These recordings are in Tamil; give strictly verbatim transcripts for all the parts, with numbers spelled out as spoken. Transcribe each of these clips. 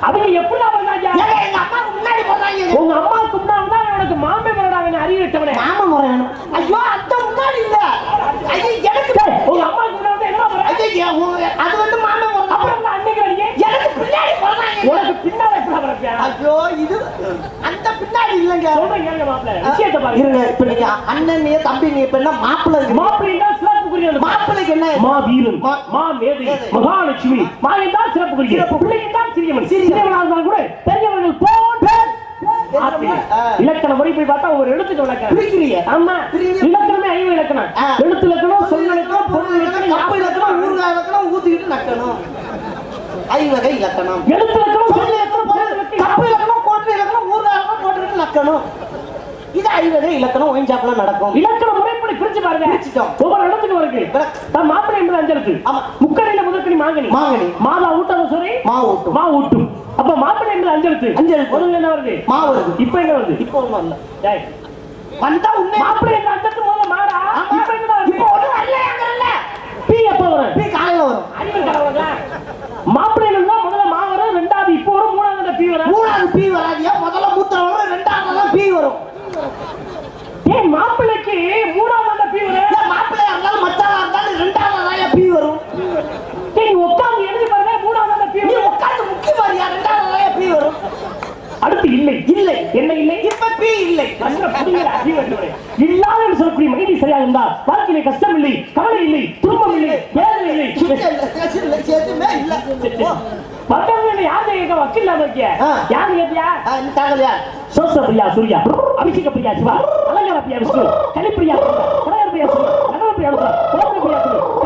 அவங்க எப்படி வந்தாங்க? எங்க அம்மாக்கு முன்னாடி போறாங்க. உங்க அம்மாக்கு முன்னாடி தான் உனக்கு மாமே வரடாங்க அறிவிட்டவனே. மாமா வரணும். ஐயோ அந்த முன்னாடி இல்ல. ஐயோ எனக்கு உங்க அம்மாக்கு முன்னாடி என்ன வர? ஐயோ அது வந்து மாமா வரணும். அப்புறம் அன்னைக்கு வரீங்க. எனக்கு பின்னாடி போறாங்க. உனக்கு பின்னாடி எப்படி வரப்ப? ஐயோ இது அந்த பின்னாடி இல்லங்க. சொல்றேன் கேளுங்க மாப்ள. விஷயத்தை பாருங்க. இருங்க இப்ப நீங்க அண்ணன் நீ தம்பி நீ இப்ப என்ன மாப்ள மாப்ள சிறப்பு குறியீடு. மாப்பிளைக்கு என்ன? மா வீரன், மா மேதை, மகாலட்சுமி. மா என்றால் சிறப்பு குறியீடு. பிள்ளை என்றால் சிறியவன். சிறியவனாக இருந்தாலும் கூட பெரியவர்கள் போன்ற இலக்கணம் முறை போய் பார்த்தா ஒரு எழுத்துக்கு இலக்கணம் பிரிக்கிறீங்க. ஆமா இலக்கணமே ஐந்து இலக்கணம். எழுத்து இலக்கணம், சொல் இலக்கணம், பொருள் இலக்கணம், கப்பு இலக்கணம், ஊர்கா இலக்கணம், ஊத்திட்டு நக்கணும். ஐவகை இலக்கணம். எழுத்து இலக்கணம், சொல் இலக்கணம், பொருள் இலக்கணம், கப்பு இலக்கணம், கோட்டு இலக்கணம், ஊர்கா இலக்கணம், போட்டுட்டு நக்கணும். இது ஐவகை இலக்கணம் ஒயின்சாப்ல நடக்கும். இலக்கண முறைப்படி பிரிச்சு பாருங்க. பிரிச்சிட்டோம். ஒவ்வொரு இடத்துக்கு வருது. நான் மாப்பிள்ளை என்பது அஞ்சலுக்கு. ஆமா. முக்கரையில முதற்கனி மாங்கனி. மாங்கனி. மாதா ஊட்டாத சொரை மா ஊட்டும். மா ஊட்டும். அப்ப மாப்பிள்ளை என்பது அஞ்சலுக்கு. அஞ்சல் முதல்ல என்ன வருது? மா வருது. இப்போ என்ன வருது? இப்போ ஒண்ணும் இல்ல. டேய். வந்தா உன்னை மாப்பிள்ளை என்ற அஞ்சலுக்கு முதல்ல மாடா. இப்போ என்ன வருது? இப்போ ஒண்ணும் இல்ல அங்கறல்ல. பி எப்ப வரும்? பி காலையில வரும். அறிவு காலையில. மாப்பிள்ளை இருந்தா முதல்ல மா வரும், இரண்டாவது இப்போ வரும், மூணாவது பி வரும். மூணாவது பி வராதியா? முதல்ல மூத்திர வரும், இரண்டாவது தான் பி வரும். ஏன் மாப்பிள்ளைக்கு மூணாவது பி வரும்? மாப்பிள்ளையா இருந்தாலும் மச்சானா இருந்தாலும் ரெண்டாவது பி வரும். நீ உட்கார்ந்து எழுதி பாருங்க, மூணாவது பி வரும். உட்கார்ந்து முக்கி பாருங்க, ரெண்டாவது பி வரும். அடுத்து இல்லை இல்லை என்ன இல்லை? இப்ப பி இல்லை. இல்லாத சொல்லக்கூடிய மனைவி சரியா இருந்தா வாழ்க்கையில கஷ்டம் இல்லை, கவலை இல்லை, துன்பம் இல்லை, வேதனை இல்லை, எதுவுமே இல்லை. பட்டவங்க யாரு கேட்க வக்கீல் இல்லாம இருக்கிய? யாரு கேட்டியா? தாங்கலையா? சோச பிரியா சூர்யா, அபிஷேக பிரியா சிவா, அலங்கார பிரியா விஷ்ணு, கலிப்பிரியா கனகர பிரியா சிவா, கனகர பிரியா கோபுர பிரியா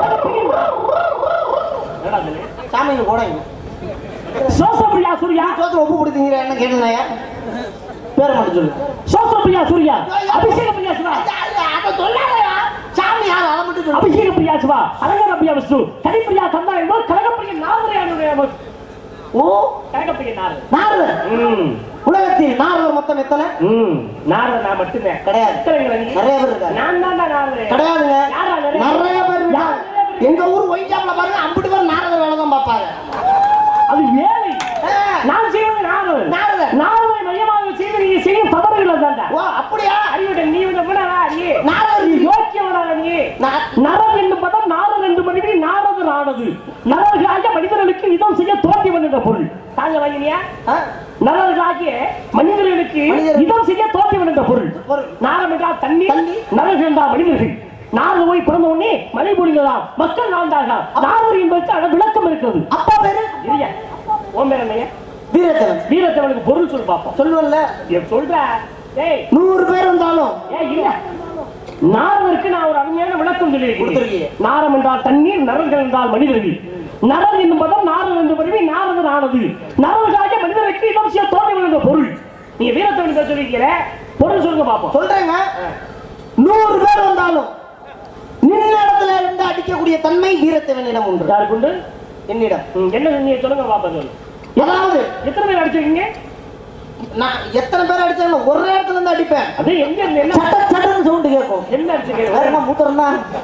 சாமியை போடாங்க. சோச பிரியா சூர்யா சோத்துல ஒப்பு கொடுத்தீங்க என்ன கேட்டலையா? பேரை மட்டும் சொல்லு. சோச பிரியா சூர்யா, அபிஷேக பிரியா சிவா, அத சொல்லாதயா? சாமி யார் அத மட்டும் சொல்லு. அபிஷேக பிரியா சிவா, அலங்கார பிரியா விஷ்ணு, கலிப்பிரியா கந்தா என்பது கனகப்பிரியா நாரதனுடைய. ஓ கனகப்பிரியா நாரத நாரத. ம் உலகத்தில் நாரதர் மொத்தம் எத்தனை? ம் நாரத நான் மட்டும்தான் கிடையாது. நிறைய பேர் இருக்காங்க. நான் தான் நாரத கிடையாதுங்க. நிறைய பேர் இருக்காங்க. எங்க ஊர் ஒயிஞ்சாப்ல பாருங்க, அம்புட்டு பேர் நாரதர் வேலை தான் பார்ப்பாங்க. அது வேலை. நான் செய்வது நாரத நாரத நாரதை மையமாக செய்து நீங்க செய்யும் தவறுகள் தான்டா. ஓ அப்படியா? அறிவிட நீ வந்து விடடா நீ நாரத நீ யோக்கியவடா நீ. நரத என்று பதம் நாரத என்று மனிதனி நாரதர் ஆனது. நரர்களாகிய மனிதர்களுக்கு இதம் செய்ய தோன்றியவன் என்ற பொருள். தாங்க வாங்கினியா? நரர்களாகிய மனிதர்களுக்கு இதம் செய்ய தோன்றியவன் என்ற பொருள். நாரம் என்றால் தண்ணீர், நரர்கள் என்றால் மனிதர்கள். நாரத போய் பிறந்த உடனே மழை பொழிந்ததாம், மக்கள் வாழ்ந்தார்கள். நாரதர் என்பதற்கு விளக்கம் இருக்கிறது. அப்பா பேரு இல்லையா? உன் பேர் என்னையா? வீரத்தவன். வீரத்தவனுக்கு பொருள் சொல் பாப்போம். சொல்லுவல்ல சொல்ற. ஏய் நூறு பேர் வந்தாலும் ஏய் இல்ல, நாரதருக்கு நான் ஒரு அருமையான விளக்கம் சொல்லி கொடுத்திருக்கேன். நாரம் என்றால் தண்ணீர், நரர்கள் என்றால் மனிதர்கள். நரர் என்பதும் நாரதர் என்று பருவி நாரதர் ஆனது. நரர்களாகிய மனிதருக்கு இதம் செய்ய தோன்றியவன் என்ற பொருள். நீங்க வீரத்தவன் சொல்லிருக்கிற பொருள் சொல்லுங்க பாப்போம். சொல்றேங்க. நூறு பேர் வந்தாலும் நின்ன இடத்துல இருந்து அடிக்கக்கூடிய தன்மை வீரத்தவனிடம் உண்டு. யாருக்கு உண்டு? என்னிடம். என்ன நீங்க சொல்லுங்க பாப்பா. சொல்லு. ஏதாவது எத்தனை பேர் அடிச்சிருக்கீங்க? நான் எத்தனை பேர் அடிச்சாலும் ஒரு இடத்துல இருந்து அடிப்பேன். அது எங்க என்ன சட்ட சட்டன்னு சவுண்ட் கேட்கும். என்ன அடிச்சிருக்கீங்க? வேற என்ன மூத்தறனா?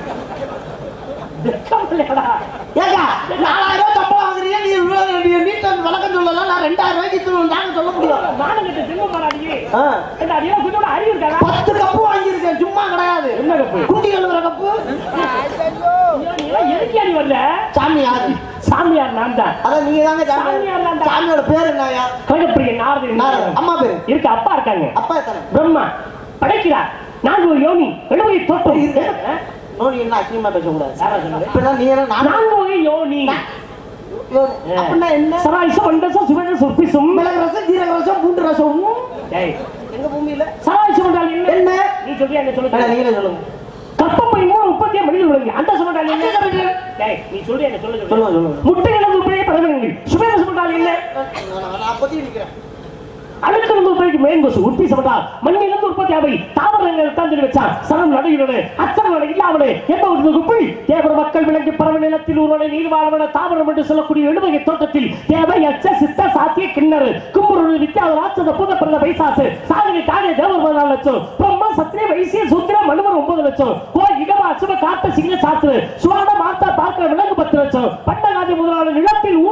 ஏக்கா நாலாயிரம் ரூபாய் சம்பளம் வாங்குறீங்க, நீ நீட்ட வழக்கம் சொல்லலாம். நான் ரெண்டாயிரம் ரூபாய்க்கு நாங்க சொல்ல முடியும். நானும் கிட்ட திரும்ப மாட்டாடியே. இந்த அடியா கொஞ்சம் அறிவு இருக்காங்க. பத்து கப்பு வாங்கியிருக்கேன், சும்மா கிடையாது. என்ன கப்பு? குண்டி கழுவுற கப்பு. எதுக்கு அடி வரல? சாமியார். சாமியார் நான் தான். அதான் நீங்க தாங்க சாமியார். தான் சாமியோட பேர் என்னயா? கனகப்பிரியா நாரத. அம்மா பேரு இருக்கு. அப்பா இருக்காங்க. அப்பா இருக்காங்க. பிரம்மா படைக்கிறார். நான்கு ஒரு யோனி எழுபது தோட்டம் இருக்கு. நோனி என்ன அசிங்கமா பேசக்கூடாது. யாரா சொன்னது? இப்பதான் நீ என்ன நான்கு ஒரு யோனி அப்படின்னா என்ன? சராயிசம் வண்டசம் சிவன சொற்பிசும் மிளகு ரசம் ஜீரக ரசம் பூண்டு ரசம். டேய் எங்க பூமியில சராயிசம் என்றால் என்ன? என்ன நீ சொல்றியா? என்ன சொல்லுங்க. நீங்களே சொல்லுங்க. கப்பப்பை மூணு முப்பத்தி மணியில் விளங்கி அந்த சொன்னால் என்ன? டேய் நீ சொல்றியா? என்ன சொல்லுங்க. சொல்லுங்க சொல்லுங்க. முட்டை இழந்து உப்பையே பரவங்கள் சுபேர சொன்னால் என்ன? நான் அப்பத்தி நிக்கிறேன். அடுத்த உற்பத்தி மேங்கோசு உற்பத்தி சமத்தால் மண்ணிலிருந்து உற்பத்தி ஆவை தாவரங்கள் தான் சொல்லி வச்சார். சனம் நடையுடனே அச்சம் நடை இல்லாமலே எந்த ஒரு குப்பை தேவர மக்கள் விளங்கி பரவ நிலத்தில் உருவனை நீர்வாழவன தாவரம் என்று சொல்லக்கூடிய எழுவகை தோட்டத்தில் தேவை அச்ச சித்த சாத்திய கிண்ணறு கும்புரு வித்யாவது ராட்சத பூத பிறந்த பைசாசு சாதனை தானே தேவர் பதினாலு லட்சம் பிரம்மா சத்திரிய வைசிய சூத்திர மனுவர் ஒன்பது லட்சம் கோ இடமா அசுவ காத்த சிங்க சாத்து சுவாட மாத்தா பார்க்கிற விலங்கு பத்து லட்சம் பண்டகாதி முதலான நிலத்தில் ஊர்வன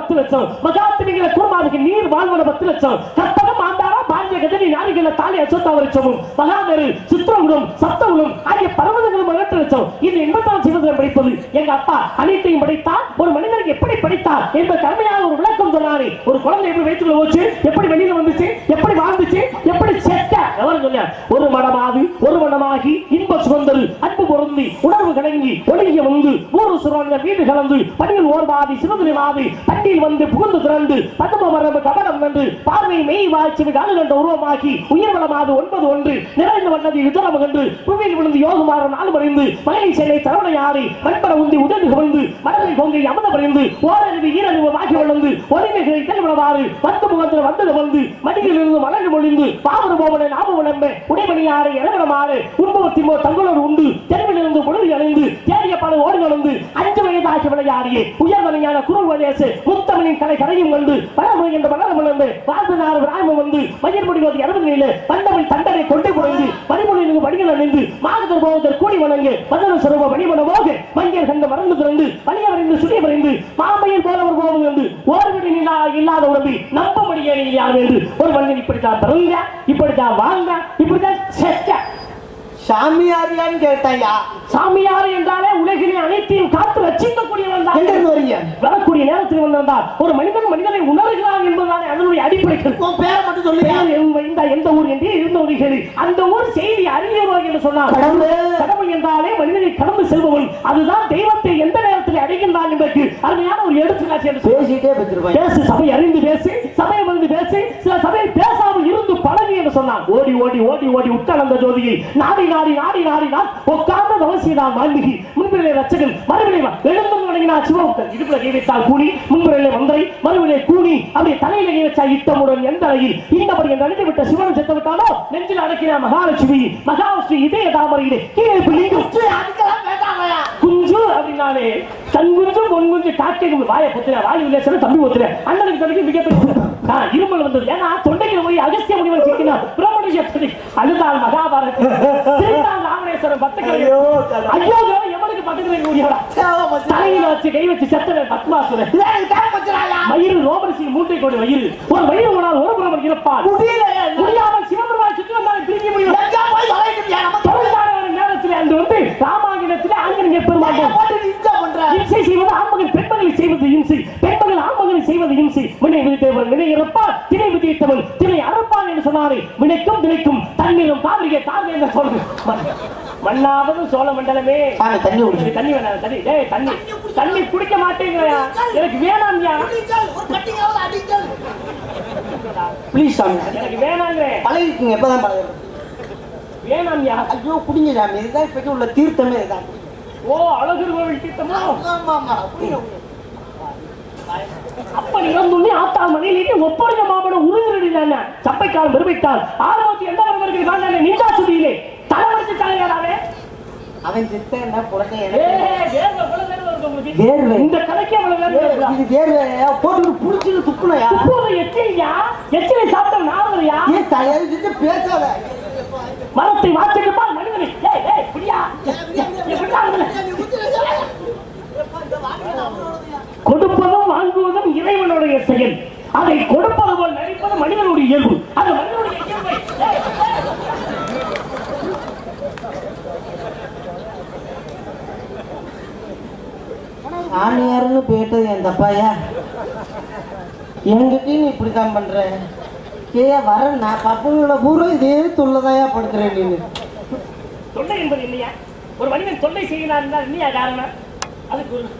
பத்து லட்சம் மகாத்திமிகளை கூர்மாவுக்கு நீர் வாழ்வன பத்து லட்சம் கற்பகம் ஆண்டாரா பாண்டிய கதனி நாரிகள தாலி அச்சோத்தா வருஷமும் மகாநேரு சித்திரகுலம் சப்தகுலம் ஆகிய பர்வதங்களும் எட்டு லட்சம் இது எண்பத்தாம் சிவத்தில் படிப்பது எங்க அப்பா அனைத்தையும் படித்தார் ஒரு மனிதனுக்கு எப்படி படித்தார் என்பது கடுமையான ஒரு விளக்கம் சொன்னாரு ஒரு குழந்தை எப்படி வயிற்றுக்குள்ள போச்சு எப்படி வெளியில வந்துச்சு எப்படி வாழ்ந்துச்சு எப்படி செத்த எவரும் சொன்ன ஒரு மனமாது ஒரு மனமாகி இன்ப சுகந்தரு அன்பு பொருந்தி உணர்வு கடங்கி ஒழுங்கிய வந்து ஊரு சுரந்த வீடு கலந்து பணியில் ஓர்வாதி சிறுதுணிவாதி பண்டியில் வந்து புகுந்து திரண்டு பதம மரபு கபடம் என்று பார்வை மெய் வாய்ச்சி காலு கண்ட உருவமாக்கி உயிர்வளமாது ஒன்பது ஒன்று நிறைந்து வந்தது யுத்தரம் கண்டு புவியில் விழுந்து யோகுமாரன் நாள் மறைந்து மலை சேனை தரவணையாடி மண்பட உந்தி உதவி கவிழ்ந்து மனதை பொங்கை அமத பறிந்து ஓரறிவு ஈரறிவு மாகி வளர்ந்து ஒருமைகளை தெளிவளவாறு வந்து முகத்தில் வந்தது வந்து மடியில் இருந்து மலர்ந்து மொழிந்து பாவன போவன நாம விளம்ப உடைமணியாரை இறங்கடமாறு உண்பவத்தின் தங்களோடு உண்டு தெருவில் இருந்து பொழுது அடைந்து தேடிய பல ஓடி நடந்து அஞ்சு வயதாகி விளையாடியே உயர்வனையான குருவதேசு முத்தமிழின் கலை கரையும் கண்டு பழமொழி என்ற மலரம் விளந்து வாழ்ந்து நாறு ராமம் வந்து மயிர் முடிவது அறுபது நிலை பண்டமிழ் தண்டனை கொண்டு குறைந்து மணிமொழியிலிருந்து வடிகள் அணிந்து மாதர் போவதற்கு கூடி வணங்கு மதன சுரூப மணிமன போக மஞ்சள் கண்ட மறந்து திறந்து வலியவரைந்து சுடிய வரைந்து மாமையில் போலவர் போவது என்று ஓர்விடி இல்லாத உடம்பி நம்ப முடியாது யார் என்று ஒரு மனிதன் இப்படித்தான் பிறந்த இப்படித்தான் வாழ்ந்த இப்படித்தான் செத்த சாமியாரியான்னு கேட்டாயா சாமியார் என்றாலே உலகிலே அனைத்தையும் காத்து ரட்சிக்கக்கூடியவன் தான் வரக்கூடிய நேரத்தில் வந்திருந்தார் ஒரு மனிதன் மனிதனை உணர்கிறான் என்பதுதானே அதனுடைய அடிப்படைகள் பேரை மட்டும் சொல்லுங்க எந்த ஊர் என்று இருந்தவர்கள் அந்த ஊர் செய்தி அறிஞர் என்று சொன்னார் கடவுள் என்றாலே மனிதனை கடந்து செல்பவன் அதுதான் தெய்வத்தை எந்த நேரத்தில் அடைகின்றான் என்பதற்கு அருமையான ஒரு எடுத்துக்காட்சி என்று பேசிட்டே பேசு சபை அறிந்து பேசி சபையை வந்து பேசி சில சபையை பேசாமல் இருந்து பழகி என்று சொன்னான் ஓடி ஓடி ஓடி ஓடி உட்கார்ந்த ஜோதியை நாடி நாடி நாடி நாடினால் உட்கார்ந்த அவசியம் மாண்புகி முன்பிலே ரச்சகன் மறுவிலை எழுந்து வணங்கினார் சிவபக்தன் இடுப்புல கை வைத்தால் கூணி முன்பிலே மந்திரை மறுவிலை கூணி அப்படியே தலையில கை வச்சா இட்டமுடன் எந்த அறையில் இந்தபடி என்று அழைத்து விட்ட சிவனும் செத்து விட்டாலோ நெஞ்சில் அடக்கினார் மகாலட்சுமி மகாலட்சுமி இதய தாமரையிலே கீழே குஞ்சு அப்படின்னாலே தன் குஞ்சு பொன் குஞ்சு காக்கை வாயை புத்திர வாயு இல்லை தம்பி ஒத்துற அண்ணனுக்கு தம்பிக்கு மிகப்பெரிய இருமல் வந்தது ஏன்னா தொண்டைக்கு போய் அகஸ்திய முனிவன் சிக்கினார் பிரம்மணி அழுதால் மகாபாரதத்தில் ராமேஸ்வரம் பத்து ஐயோ எவனுக்கு பக்கத்துல தலையில வச்சு கை வச்சு செத்த பத்மாசுரன் மயிறு ரோமரிசி மூட்டை கொண்டு வயிறு ஒரு வயிறு உணால் ஒரு புறம் இருப்பார் முடியாமல் சிவபெருமான் சுற்றுவந்தால் பிரிக்க முடியும் நேரத்தில் அன்று வந்து ராமாயணத்தில் ஆஞ்சநேய பெருமாள் இம்சை செய்வது ஆண்மகன் பெண்மகளை செய்வது இம்சை பெண்மகள் ஆண்மகனை செய்வது இம்சை வினை விதித்தவன் வினை இறப்பார் திணை விதித்தவன் திணை அறுப்பான் என்று சொன்னாரே வினைக்கும் திணைக்கும் தண்ணீரும் காவிரியை தாங்க என்று சொல்றது மண்ணாவது சோழ மண்டலமே தண்ணி குடிச்சு தண்ணி வேணாம் தண்ணி டேய் தண்ணி தண்ணி குடிக்க மாட்டேங்கயா எனக்கு வேணாம்யா ப்ளீஸ் சாமி எனக்கு வேணாங்க பழகிக்குங்க எப்பதான் பழகுறது வேணாம்யா ஐயோ குடிங்க சாமி இதுதான் இப்ப உள்ள தீர்த்தமே இதுதான் ஓ அழகர் கோவில் தீர்த்தமா அப்ப இறந்துள்ளே ஆத்தா மனையிலே ஒப்படைந்த மாமனம் உருவிடுறாங்க சப்பைக்கால் பெருமைத்தால் ஆரம்பத்தி எந்த வருவர்கள் வாழ்ந்தாங்க நின்றா சுதியிலே தலைவரிச்சு தலைவராவே அவன் சித்த என்ன புலனை இந்த கலைக்கு அவ்வளவு வேர்வையா போட்டு புடிச்சு துப்புனையா எச்சிலையா எச்சிலை சாப்பிட்ட நாவலையா தயாரிச்சு பேசாத மரத்தை வாச்சிருப்பால் மனிதனை கொடுப்பதும் வாங்குவதும் இறைவனுடைய செயல் அதை கொடுப்பது போல் நடிப்பது மனிதனுடைய இயல்பு அது மனிதனுடைய இயல்பை சாமியார்னு போயிட்டது என் தப்பாயா என்கிட்டயும் நீ இப்படித்தான் பண்ற கே வர நான் பப்பங்களோட பூரா இதே தொல்லைதாயா படுத்துறேன் நீங்க தொல்லை என்பது இல்லையா ஒரு மனிதன் தொல்லை செய்யலாம் இருந்தால் இல்லையா காரணம் அதுக்கு ஒரு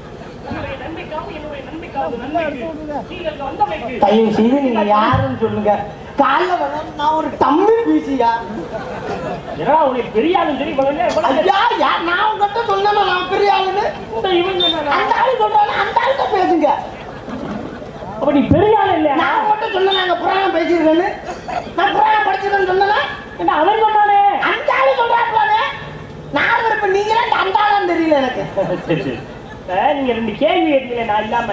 தயவு செய்து நீங்க யாருன்னு சொல்லுங்க காலைல வர நான் ஒரு தம்பி பீசியா உனக்கு பெரிய ஆளும் சரி நான் உங்ககிட்ட சொன்னேன் நான் பெரிய ஆளுன்னு அந்த ஆளு சொல்றாங்க அந்த ஆளுட்ட பேசுங்க அப்ப நீ பெரிய ஆள் இல்லையா நான் மட்டும் சொன்னேன் நாங்க புராணம் பேசிருக்கேன்னு நான் புராணம் படிச்சிருக்கேன்னு சொன்னேன் என்ன அவன் சொன்னானே அந்த ஆளு சொல்றாங்க நான் இருப்ப நீங்க அந்த ஆளும் தெரியல எனக்கு நீங்க ரெண்டு கேள்வி கேட்டீங்க நான் இல்லாம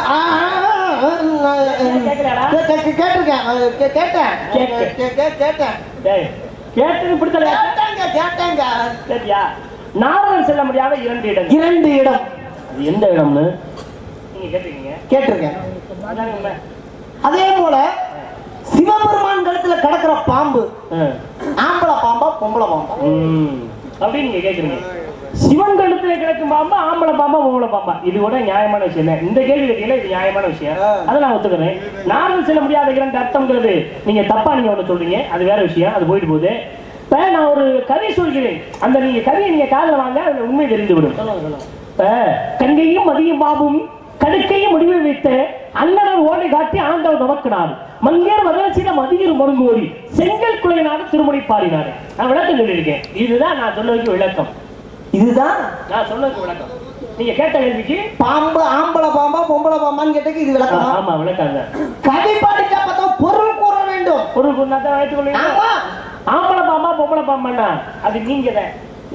கேட்டேன் கேட்டேன் கேட்டது பிடிச்சல கேட்டாங்க சரியா நாவல் செல்ல முடியாத இரண்டு இடம் இரண்டு இடம் எந்த இடம்னு நீங்க கேட்டிருக்கீங்க. கேட்டிருக்கேன். அதானே உண்மை. அதே போல சிவபெருமான் கழுத்துல கிடக்கிற பாம்பு ஆம்பளை பாம்பா பொம்பளை பாம்பா அப்படின்னு நீங்க கேக்குறீங்க. சிவன் கழுத்துல கிடக்கும் பாம்பா ஆம்பளை பாம்பா பொம்பளை பாம்பா? இது கூட நியாயமான விஷயம். இந்த கேள்வி கேட்டீங்கன்னா இது நியாயமான விஷயம். அதை நான் ஒத்துக்கிறேன். நானும் செல்ல முடியாத இரண்டு அர்த்தம்ங்கிறது நீங்க தப்பா நீங்க ஒண்ணு சொல்றீங்க. அது வேற விஷயம். அது போயிட்டு போகுது. இப்ப நான் ஒரு கதை சொல்கிறேன். அந்த நீங்க கதையை நீங்க காதுல வாங்க, அதுல உண்மை தெரிந்து விடும். இப்ப கங்கையும் மதியும் பாம்பும் கடுக்கையும் முடிவை வைத்து அண்ணனர் ஓடை காட்டி ஆண்டவர் நமக்கினார். மங்கேர் மதரசிட மதியர் மருங்கோடி செங்கல் குலையினாடு திருமணி பாடினாரு. நான் விளக்கம் சொல்லியிருக்கேன். இதுதான் நான் சொன்னதுக்கு விளக்கம். இதுதான் நான் சொன்னதுக்கு விளக்கம். நீங்க கேட்ட கேள்விக்கு பாம்பு ஆம்பளை பாம்பா பொம்பளை பாம்பான்னு கேட்டதுக்கு இது விளக்கம். ஆமா விளக்கம் தான். கதை பாடிட்டா பார்த்தா பொருள் கூற வேண்டும். பொருள் கூறினா தான் வைத்துக் கொள்ளுங்க. ஆம்பளை பாம்பா பொம்பளை பாம்பாண்ணா அது நீங்க தான்.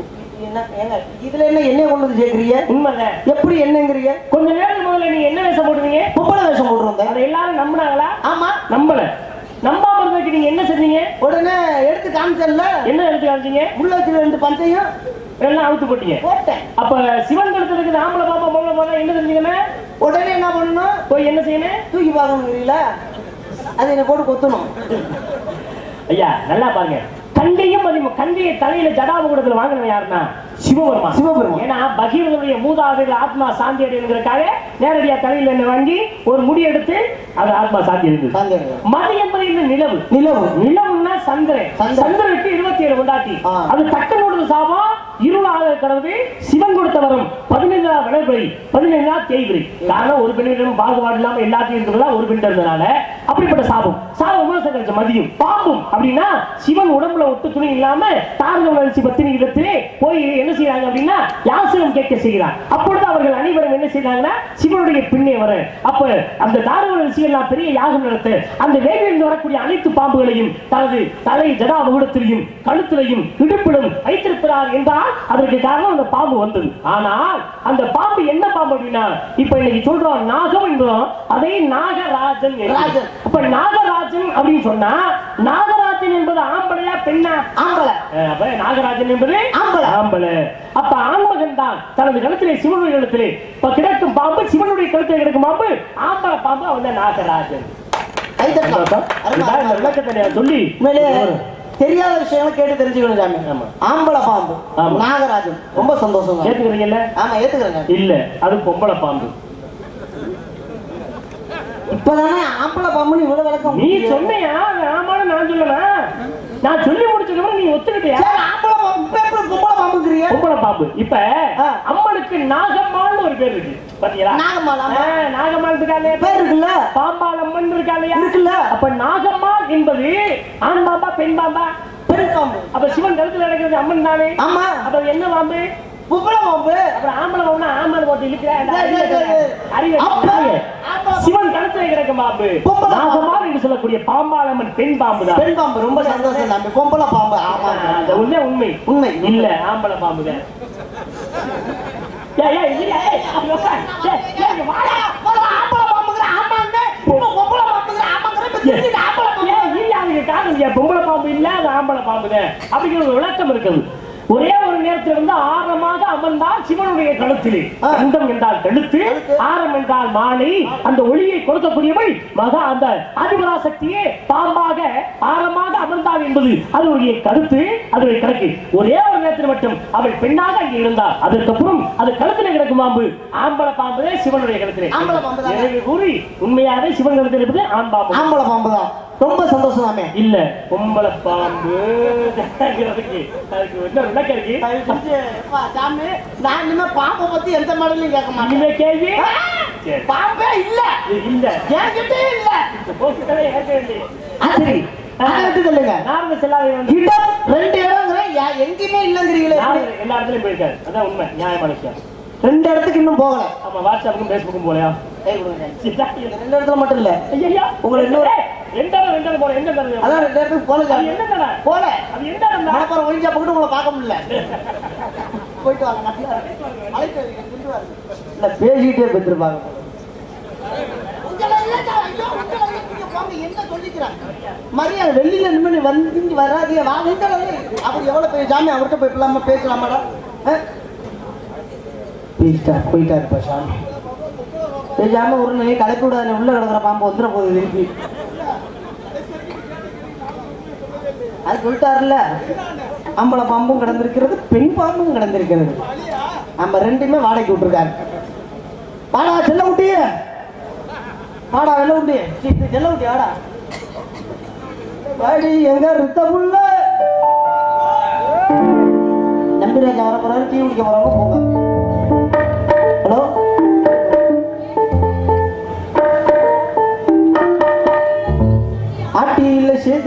இதுல என்ன என்ன கொண்டு வந்து சேர்க்கிறீங்க? உண்மைதான். எப்படி என்னங்கிறீங்க? கொஞ்ச நேரம் முதல்ல நீங்க என்ன வேஷம் போடுவீங்க? பொம்பளை வேஷம் போட்டுருந்தேன். அதை எல்லாரும் நம்பினாங்களா? ஆமா நம்பல. நம்பாம இருந்ததுக்கு நீங்க என்ன செஞ்சீங்க? உடனே எடுத்து காமிச்சல. என்ன எடுத்து காமிச்சீங்க? உள்ள வச்சு ரெண்டு பஞ்சையும் எல்லாம் அவுத்து போட்டீங்க. போட்டேன். அப்ப சிவன் கழுத்துல இருக்குது ஆம்பளை பாம்பா பொம்பளை பாம்பா என்ன செஞ்சீங்கன்னா உடனே என்ன பண்ணணும்? போய் என்ன செய்யணும்? தூக்கி பார்க்கணுங்கிறீங்களா? அதை என்ன போட்டு கொத்தணும். ஐயா நல்லா பாருங்க. கண்டையும் அது கண்டையை தலையில ஜடாமுகூடத்துல வாங்கினவன் யாருன்னா சிவபெருமான். சிவபெருமான். ஏன்னா பகீரனுடைய மூதாதைகள் ஆத்மா சாந்தி அடைங்கிறதுக்காக நேரடியா தலையில என்ன வாங்கி ஒரு முடி எடுத்து அது ஆத்மா சாந்தி அடைந்தது. மதி என்பது இந்த நிலவு. நிலவு நிலவுன்னா சந்திரன். சந்திரனுக்கு இருபத்தி ஏழு கொண்டாட்டி அது தக்கனோட சாபம் இருளாக கடவுள் சிவன் கொடுத்த வரும் பதினைஞ்சாவது விளைபடி பதினைஞ்சாவது தேய்பிரி. காரணம் ஒரு பெண்ணிடம் பாகுபாடு இல்லாம எல்லாத்தையும் இருக்கிறதா ஒரு பெண் இருந்தனால அப்படிப்பட்ட சாபம் சாபம் கிடைச்ச மதியம் பாம்பும் அப்படின்னா சிவன் உடம்புல ஒட்டு துணி இல்லாம தாரக வளர்ச்சி பத்தினி இடத்திலே போய் என்ன செய்யறாங்க அப்படின்னா யாசகம் கேட்க செய்கிறார். அப்பொழுது அவர்கள் அனைவரும் என்ன செய்யறாங்கன்னா சிவனுடைய பின்னே வர அப்ப அந்த தாரக வளர்ச்சி எல்லாம் பெரிய யாகம் நடத்த அந்த வேகையில் வரக்கூடிய அனைத்து பாம்புகளையும் தனது தலை ஜடா முகத்திலையும் கழுத்திலையும் இடுப்பிலும் வைத்திருக்கிறார் என்றால் அதற்கு காரணம் அந்த பாம்பு வந்தது. ஆனால் அந்த பாம்பு என்ன பாம்பு அப்படின்னா இப்ப இன்னைக்கு சொல்றோம் நாகம் என்றோம் அதை நாகராஜன். அப்ப நாகராஜன் அப்படின்னு சொன்னா நாகராஜன் என்பது ஆம்பளையா பெண்ணா? ஆம்பளை. அப்ப நாகராஜன் என்பது ஆம்பளை. ஆம்பளை. அப்ப ஆண்மகன் தான் தனது கழுத்திலே சிவனுடைய கழுத்திலே இப்ப கிடக்கும் பாம்பு சிவனுடைய கழுத்திலே கிடக்கும் பாம்பு ஆம்பளை பாம்பு அவன் நாகராஜன். சொல்லி தெரியாத விஷயங்களை கேட்டு தெரிஞ்சுக்கணும் சாமி. ஆம்பளை பாம்பு நாகராஜன் ரொம்ப சந்தோஷம். ஏத்துக்கிறீங்கல்ல? ஆமா ஏத்துக்கிறேங்க. இல்ல அது பொம்பளை பாம்பு. இப்பதானே ஆம்பளை பாம்புன்னு இவ்வளவு விளக்கம் நீ சொன்னியா? ஆமான்னு நான் சொல்லல. நான் சொல்லி முடிச்சதுக்கு நீ ஒத்துக்கிட்டியா? ஆம்பளை பாம்பு பொம்பளை பாம்புங்கறியா? பொம்பளை பாம்பு. இப்ப அம்மனுக்கு நாகம்மாள்னு ஒரு பேர் இருக்கு. பாத்தீங்களா? நாகம்மாள். நாகம்மாள் இருக்காளே பேர் இருக்குல்ல. பாம்பாள் அம்மன் இருக்காளையா? இருக்குல்ல. அப்ப நாகம்மாள் என்பது ஆண் பாம்பா பெண் பாம்பா? பெண் பாம்பு. அப்ப சிவன் கழுத்துல நடக்கிறது அம்மன் தானே? ஆமா. அப்ப என்ன பாம்பு? பொம்பளை பாம்பு. அப்புறம் ஆம்பளை பாம்புனா ஆம்பளை போட்டு இழுக்கிறா. சிவன் கழுத்துல கிடக்கும் பாம்பு நாகம்மாள் என்று சொல்லக்கூடிய பாம்பாளம்மன் பெண் பாம்பு தான். பெண் பாம்பு. ரொம்ப சந்தோஷம் தம்பி. பொம்பளை பாம்பு. ஆமா அந்த உண்மை உண்மை உண்மை இல்ல ஆம்பளை பாம்பு தான். ஏய் ஏய் இல்ல ஏய் அப்பா ஏய் வாடா வாடா ஆம்பளை பாம்புங்கற ஆமாங்க இப்போ பொம்பளை பாம்புங்கற ஆமாங்கற இப்ப ஆம்பளை பாம்பு. ஏய் இல்ல அதுக்கு காரணம் பொம்பளை பாம்பு இல்ல அது ஆம்பளை பாம்பு தான். அப்படிங்கிற ஒரு விளக்கம் இருக்குது. ஒரே ஒரு நேரத்தில் வந்து ஆரமாக அமர்ந்தால் சிவனுடைய கழுத்திலே அண்டம் என்றால் கழுத்து ஆரம் என்றால் மாலை அந்த ஒளியை கொடுக்கக்கூடியவள் மகா அந்த ஆதிபராசக்தியே பாம்பாக ஆரமாக அமர்ந்தாள் என்பது அதனுடைய கருத்து அதனுடைய கணக்கு. ஒரே ஒரு நேரத்தில் மட்டும் அவள் பெண்ணாக அங்கே இருந்தாள். அதற்கப்புறம் அது கழுத்திலே கிடக்கும் பாம்பு ஆம்பளை பாம்புதே சிவனுடைய கழுத்திலே கூறி உண்மையாவே சிவன் கழுத்தில் இருப்பது ஆண் பாம்பு. ஆம்பளை பாம்பு தான். ரொம்ப சந்தோஷம் தானே? இல்ல பொம்பளை பாம்பு. அதுக்கு என்ன விளக்கம் இருக்கு? சாமி நான் இனிமே பாம்பை பத்தி எந்த மாடலையும் கேட்க மாட்டேன். இனிமே கேள்வி பாம்பே இல்ல இல்ல என்கிட்ட இல்ல. சரி சொல்லுங்க. நாரத செல்லாத இடம் ரெண்டு இடம்ங்கிற எங்கேயுமே இல்லங்கிறீங்களே. எல்லா இடத்துலயும் போயிருக்காரு. அதான் உண்மை நியாயமான விஷயம். ரெண்டு இடத்துக்கு இன்னும் போகல. ஆமா வாட்ஸ்அப்புக்கும் பேஸ்புக்கும் போலையா? ரெண்டு இடத்துல மட்டும் இல்ல. ஐயா உங்களுக்கு இன்னொரு எந்த இடம் எந்த இடம் போற எந்த இடம்? அதான் ரெண்டு இடத்துக்கு போல. என்ன இடம் போல? அது எந்த இடம்? மணப்பாறை ஒழிஞ்சா போட்டு உங்களை பார்க்க முடியல. போயிட்டு வாங்க. அழைத்து இல்ல பேசிக்கிட்டே பெற்றிருப்பாங்க. மரியாதை வெளியில நின்று வந்து வராது அவர் எவ்வளவு பெரிய சாமி அவர்கிட்ட போயிடலாமா பேசலாமாடா? போயிட்டா போயிட்டா இருப்பா சாமி. பேசாம ஒரு நாள் கலப்பி விடாத உள்ள கிடக்குற பாம்பு வந்துட போகுது திருப்பி. அது சொல்லிட்டாருல்ல, ஆம்பளை பாம்பும் கிடந்திருக்கிறது, பெண் பாம்பும் கிடந்திருக்கிறது. நம்ம ரெண்டுமே வாடகைக்கு விட்டுருக்காரு. வாடா செல்ல விட்டி, வாடா வெள்ள விட்டி, செல்ல விட்டி வாடா. வாடி எங்க ரித்த புள்ள நம்பிராஜா வர போறாரு, டீ குடிக்க போறாங்க, போங்க. ஹலோ ஆட்டி இல்ல சேதி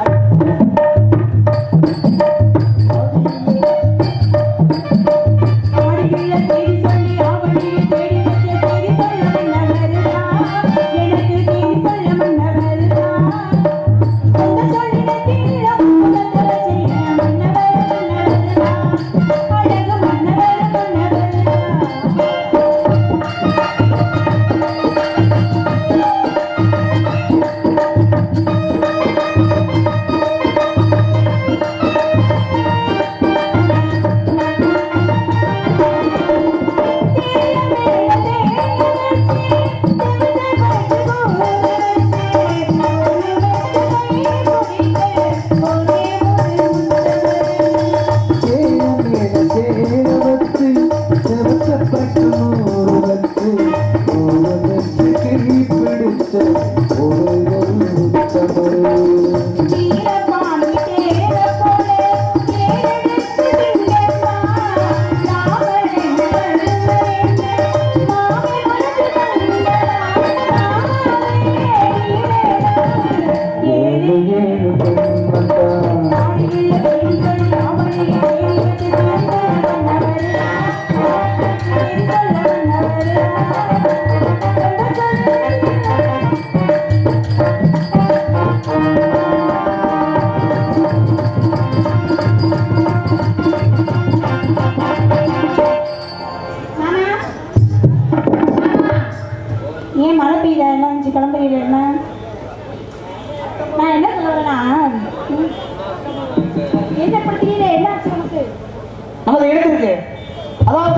நமது இடத்திற்கு அதாவது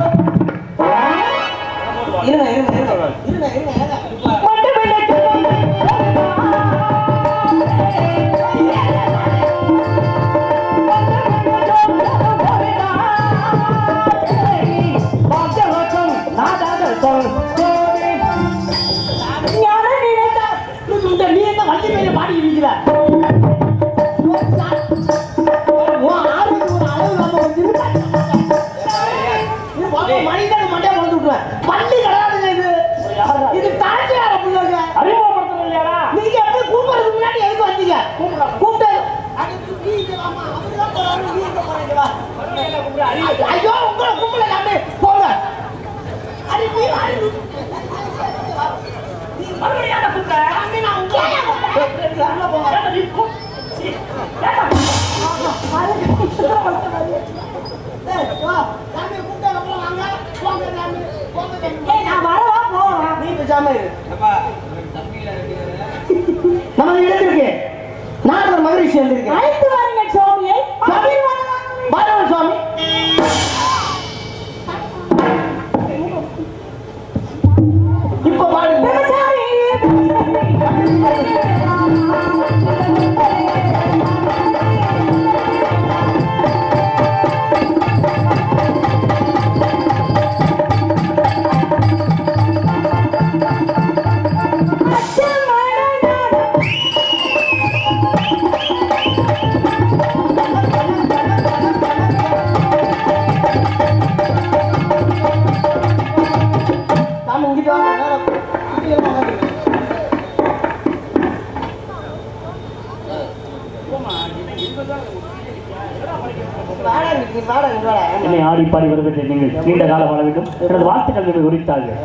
இருங்க இருங்க இருங்க இருங்க நீ என்ன வண்டி மேல பாடி இருக்கிற மனிதன் மண்டே வந்து விட்டுருவேன். வண்டி கிடையாதுங்க இது. இது தாண்டியார புள்ளைங்க. அறிமுகப்படுத்தணும் இல்லையாடா? நீங்க எப்படி கூப்பிடுறதுக்கு முன்னாடி எதுக்கு வந்தீங்க? கூப்பிட்டு அதுக்கு நீ இங்க வாமா. அவர்தான் போறாரு, நீ இங்க போறீங்க வா. ஐயோ உங்களை கூப்பிடல நானே. போங்க. அடி நீ அடி. நீ மறுபடியும் கூப்பிட. அங்க நான் உங்களை உள்ள போங்க. நீ கூப்பிடு. ஏடா. ஏய் வா. நானே கூப்பிட வரல வாங்க. போங்க நானே. போங்க. ஏய் நான் வரவா போறா. நீ பேசாம இரு. அப்பா தம்பில ரெடியாரே. நம்ம இடத்துக்கு நான் மகிழ்ச்சி வந்திருக்கேன். அழைத்து வாருங்க சுவாமியை. சுவாமி வாருங்க சுவாமி. இப்போ பாருங்க. என்னை ஆடி பாடி வருவதை நீங்கள் நீண்ட காலம் வாழ வேண்டும். எனது வாழ்த்துக்கள் நீங்கள் உரித்தார்கள்.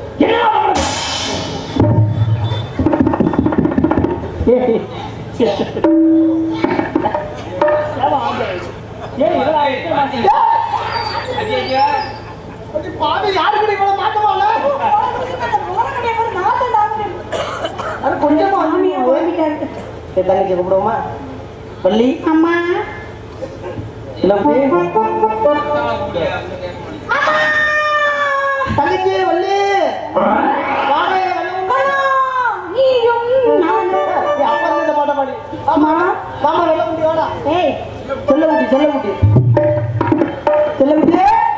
தங்கச்சி கூப்பிடுவோமா? பள்ளி அம்மா தங்கச்சி வள்ளி அப்பா இந்த பாட்ட பாடி ஆமா மாமா வெள்ள முடி வாடா ஏய் சொல்ல முடி சொல்ல முடி சொல்ல முடி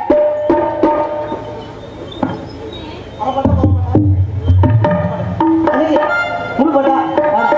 அர பாட்ட போறா அதுக்கு முழு பாட்டா வாடா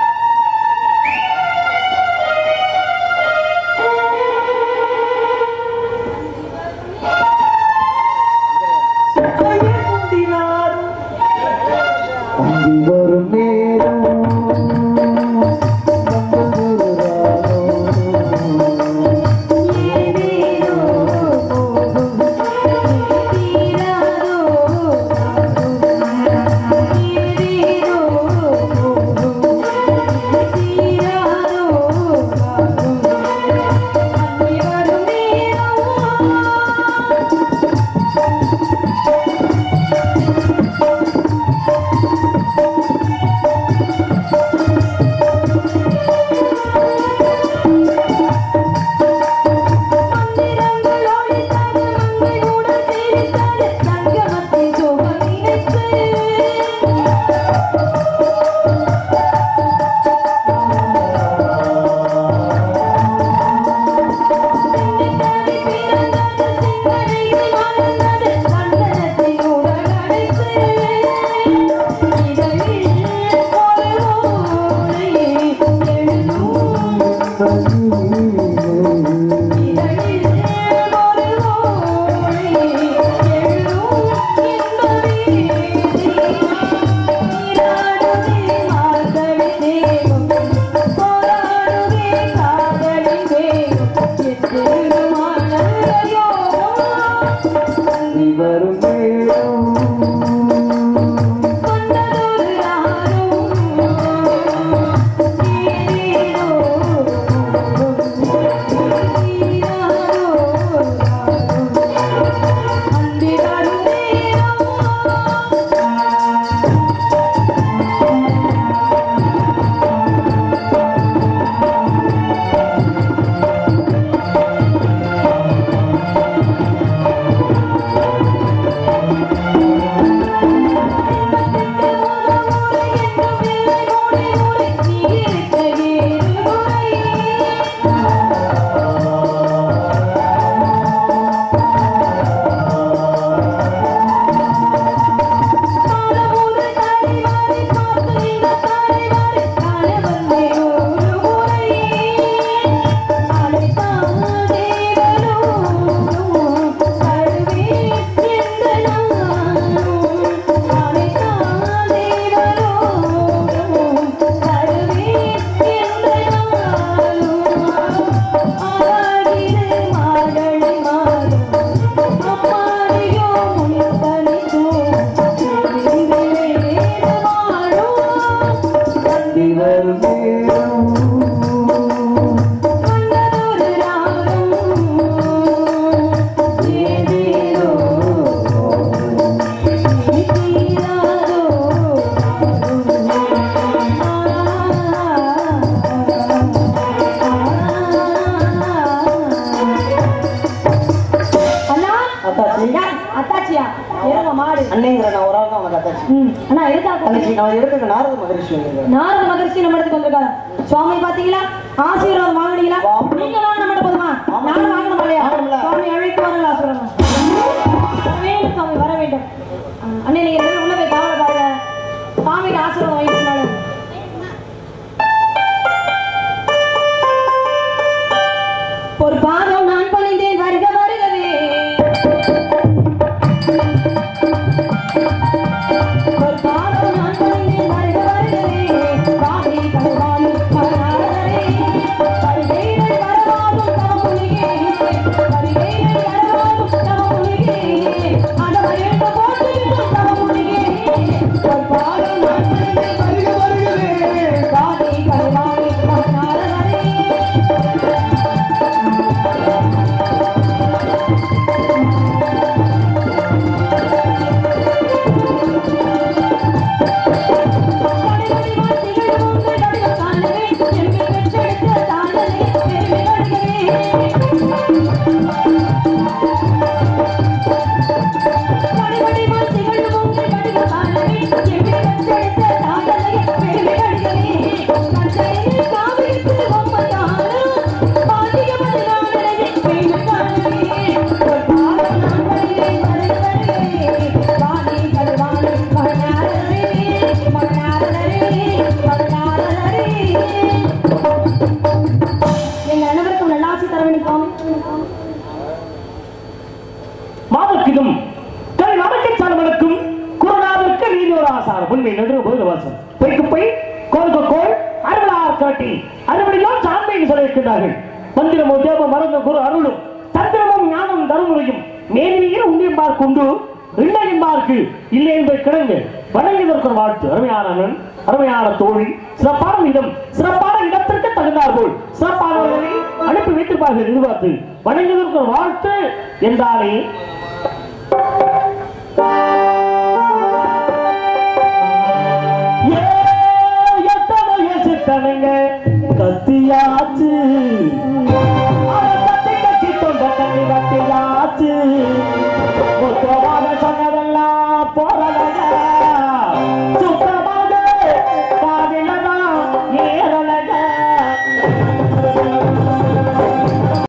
நாரத மகரிஷி நம்ம இடத்துக்கு வந்திருக்காங்க. சுவாமி பாத்தீங்களா? ஆசீர்வாதம் வாங்குனீங்களா? நீங்க வாங்கின மட்டும் போதுமா? நானும் வாங்கணும் இல்லையா? சுவாமி அழைத்து வாங்கலாம் ஆசீர்வாதம். வர வேண்டும் சுவாமி, வர வேண்டும். அண்ணே நீங்க ரெண்டு உள்ள போய் காவல பாருங்க. சுவாமிக்கு ஆசீர்வாதம் வாங்கினாலும் ஒரு பாதம் நான் பணிந்தேன் வருக வருகவே. ஒரு பாதம் நான் பணிந்தேன் வருக வருகவே. காதி கருவாயு மரணாரே பரிகைகள் வரவாகும் தவமுனிகே. பரிகைகள் வரவாகும் தவமுனிகே. அடவரேட்ட போட்டு தவமுனிகே. ஒரு பாதம் நான் பணிந்தேன் திருப்பை கோல்கோல் அறுபதார் காட்டி அறுபடியால் சாமியை சொல்லியிருக்கிறார்கள். மந்திரமும் தேவ மருந்து குரு அருளும் தந்திரமும் ஞானம் தருமுறையும் மேனியில் உண்டியம்பார் கொண்டு இல்லையம்பார்க்கு இல்லை என்பதை கிடங்கு வணங்கியதற்கு வாழ்த்து. அருமையானவன் அருமையான தோழி சிறப்பான இடம் சிறப்பான இடத்திற்கு தகுந்தார் போல் சிறப்பானவர்களை அனுப்பி வைத்திருப்பார்கள் எதிர்பார்த்து வணங்கியதற்கு வாழ்த்து என்றாலே